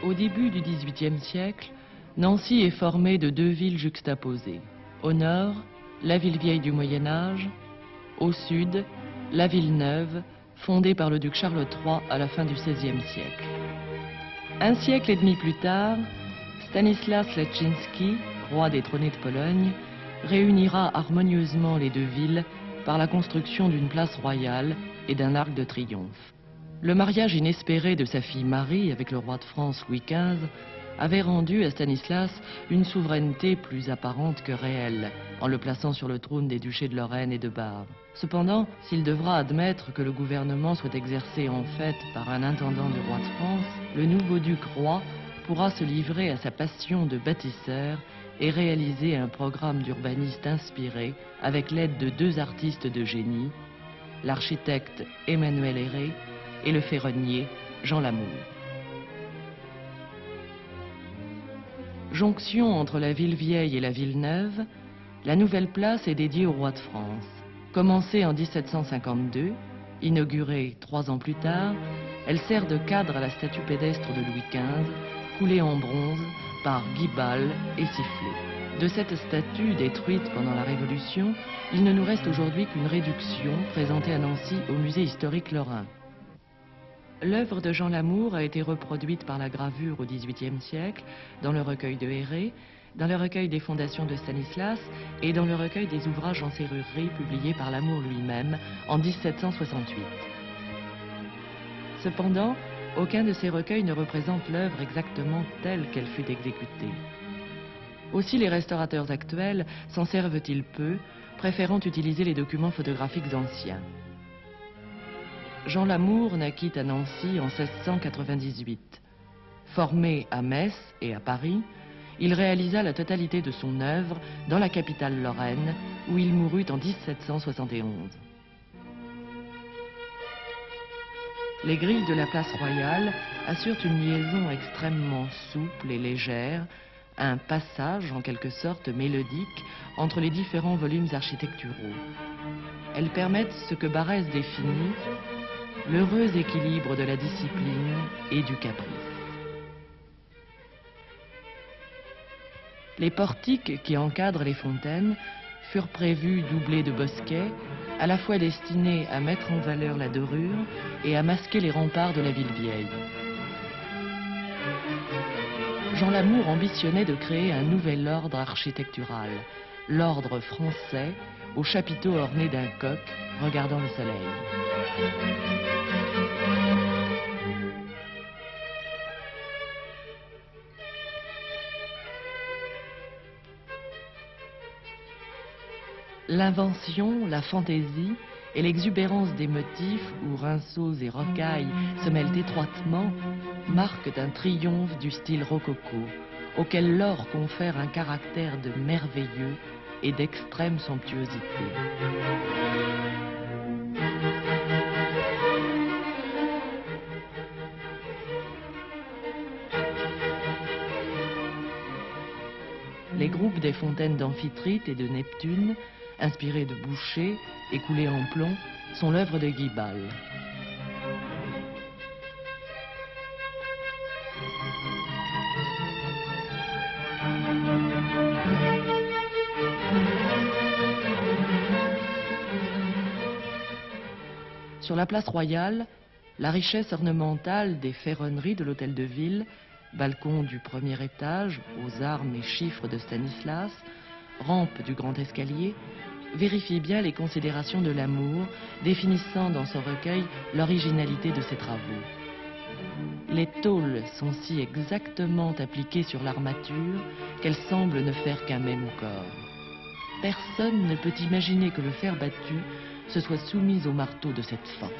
Au début du XVIIIe siècle, Nancy est formée de deux villes juxtaposées. Au nord, la ville vieille du Moyen Âge. Au sud, la ville neuve, fondée par le duc Charles III à la fin du XVIe siècle. Un siècle et demi plus tard, Stanislas Leszczyński, roi détrôné de Pologne, réunira harmonieusement les deux villes par la construction d'une place royale et d'un arc de triomphe. Le mariage inespéré de sa fille Marie avec le roi de France Louis XV avait rendu à Stanislas une souveraineté plus apparente que réelle, en le plaçant sur le trône des duchés de Lorraine et de Bar. Cependant, s'il devra admettre que le gouvernement soit exercé en fait par un intendant du roi de France, le nouveau duc roi pourra se livrer à sa passion de bâtisseur et réaliser un programme d'urbaniste inspiré avec l'aide de deux artistes de génie, l'architecte Emmanuel Héré et le ferronnier Jean Lamour. Jonction entre la ville vieille et la ville neuve, la nouvelle place est dédiée au roi de France. Commencée en 1752, inaugurée 3 ans plus tard, elle sert de cadre à la statue pédestre de Louis XV, coulée en bronze par Guy Bal et sifflée. De cette statue détruite pendant la Révolution, il ne nous reste aujourd'hui qu'une réduction présentée à Nancy au musée historique lorrain. L'œuvre de Jean Lamour a été reproduite par la gravure au XVIIIe siècle, dans le recueil de Héré, dans le recueil des fondations de Stanislas et dans le recueil des ouvrages en serrurerie publiés par Lamour lui-même en 1768. Cependant, aucun de ces recueils ne représente l'œuvre exactement telle qu'elle fut exécutée. Aussi les restaurateurs actuels s'en servent-ils peu, préférant utiliser les documents photographiques anciens. Jean Lamour naquit à Nancy en 1698. Formé à Metz et à Paris, il réalisa la totalité de son œuvre dans la capitale lorraine, où il mourut en 1771. Les grilles de la place royale assurent une liaison extrêmement souple et légère, un passage en quelque sorte mélodique entre les différents volumes architecturaux. Elles permettent ce que Barrès définit l'heureux équilibre de la discipline et du caprice. Les portiques qui encadrent les fontaines furent prévus doublés de bosquets, à la fois destinés à mettre en valeur la dorure et à masquer les remparts de la ville vieille. Jean Lamour ambitionnait de créer un nouvel ordre architectural, l'ordre français, au chapiteau orné d'un coq regardant le soleil. L'invention, la fantaisie et l'exubérance des motifs où rinceaux et rocailles se mêlent étroitement marquent un triomphe du style rococo, auquel l'or confère un caractère de merveilleux et d'extrême somptuosité. Les groupes des fontaines d'Amphitrite et de Neptune, inspirés de Boucher et coulés en plomb, sont l'œuvre de Guy Bal. Sur la place royale, la richesse ornementale des ferronneries de l'hôtel de ville, balcon du premier étage aux armes et chiffres de Stanislas, rampe du grand escalier, vérifie bien les considérations de Lamour, définissant dans son recueil l'originalité de ses travaux. Les tôles sont si exactement appliquées sur l'armature qu'elles semblent ne faire qu'un même corps. Personne ne peut imaginer que le fer battu se soit soumis au marteau de cette force.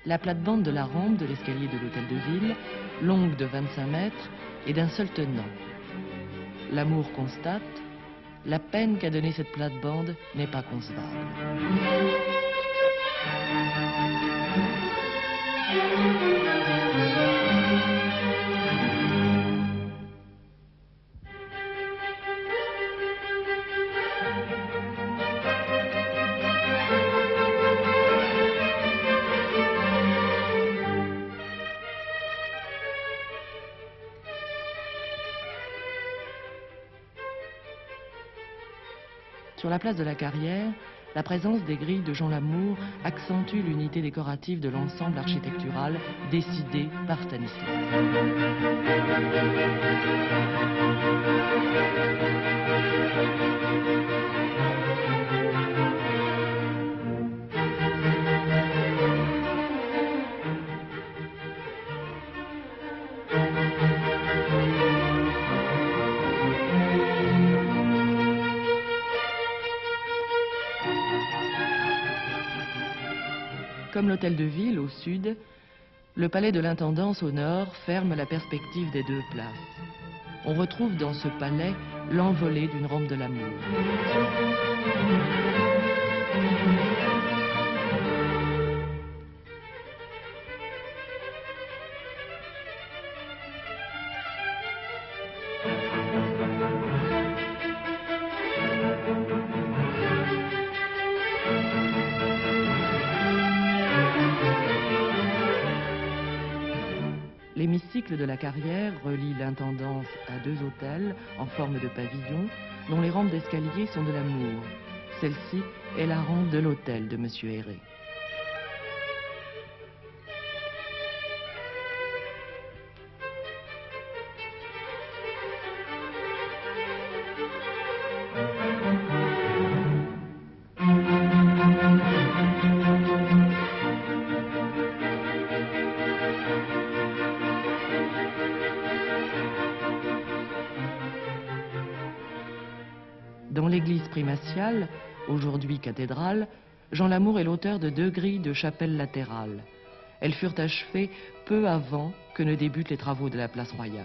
la plate-bande de la rampe de l'escalier de l'hôtel de ville, longue de 25 mètres et d'un seul tenant. L'amour constate, la peine qu'a donnée cette plate-bande n'est pas concevable. Sur la place de la Carrière, la présence des grilles de Jean Lamour accentue l'unité décorative de l'ensemble architectural décidé par Stanislas. Comme l'hôtel de ville au sud, le palais de l'intendance au nord ferme la perspective des deux places. On retrouve dans ce palais l'envolée d'une rampe de l'amour. L'hémicycle de la Carrière relie l'intendance à deux hôtels en forme de pavillon dont les rampes d'escalier sont de l'amour. Celle-ci est la rampe de l'hôtel de Monsieur Héré. Dans l'église primatiale, aujourd'hui cathédrale, Jean Lamour est l'auteur de 2 grilles de chapelle latérale. Elles furent achevées peu avant que ne débutent les travaux de la place royale.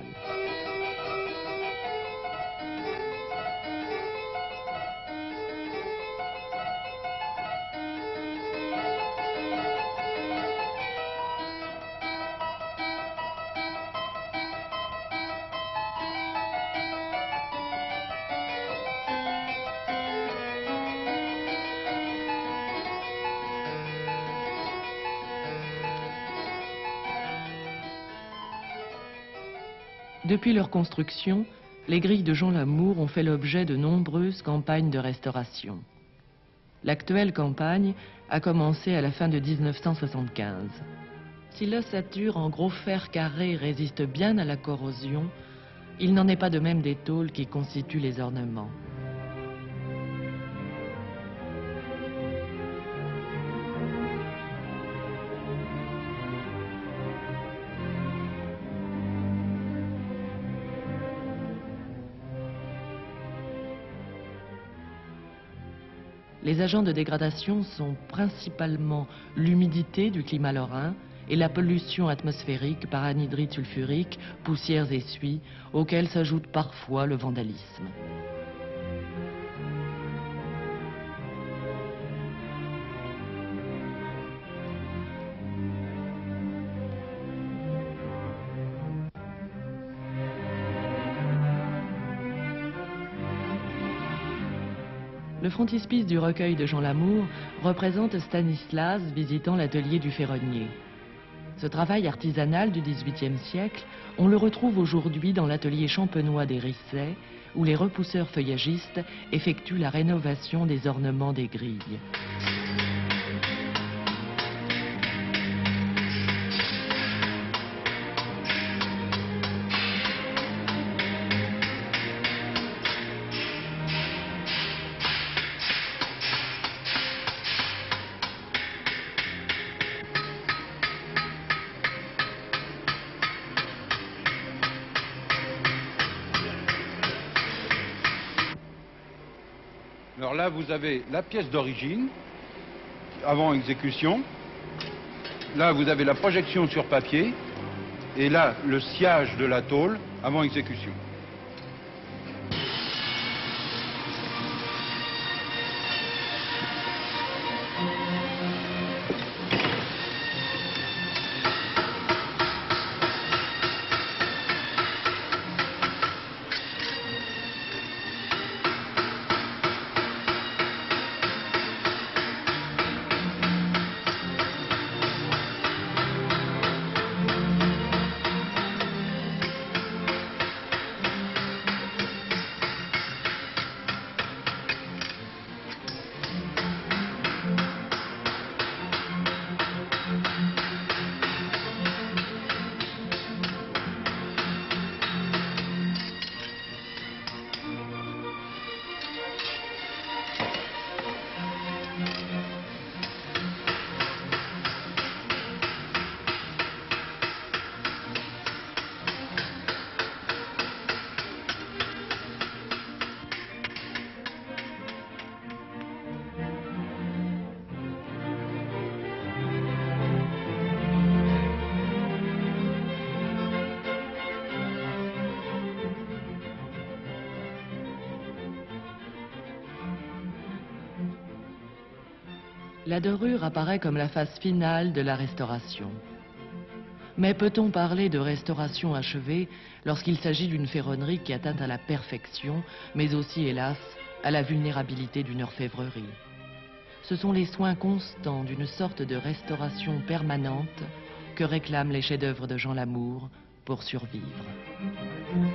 Depuis leur construction, les grilles de Jean Lamour ont fait l'objet de nombreuses campagnes de restauration. L'actuelle campagne a commencé à la fin de 1975. Si l'ossature en gros fer carré résiste bien à la corrosion, il n'en est pas de même des tôles qui constituent les ornements. Les agents de dégradation sont principalement l'humidité du climat lorrain et la pollution atmosphérique par anhydride sulfurique, poussières et suie, auxquelles s'ajoute parfois le vandalisme. Le frontispice du recueil de Jean Lamour représente Stanislas visitant l'atelier du ferronnier. Ce travail artisanal du XVIIIe siècle, on le retrouve aujourd'hui dans l'atelier champenois des Rissets, où les repousseurs feuillagistes effectuent la rénovation des ornements des grilles. Alors là, vous avez la pièce d'origine, avant exécution. Là, vous avez la projection sur papier et là, le sciage de la tôle avant exécution. La dorure apparaît comme la phase finale de la restauration. Mais peut-on parler de restauration achevée lorsqu'il s'agit d'une ferronnerie qui atteint à la perfection, mais aussi, hélas, à la vulnérabilité d'une orfèvrerie? Ce sont les soins constants d'une sorte de restauration permanente que réclament les chefs-d'œuvre de Jean Lamour pour survivre.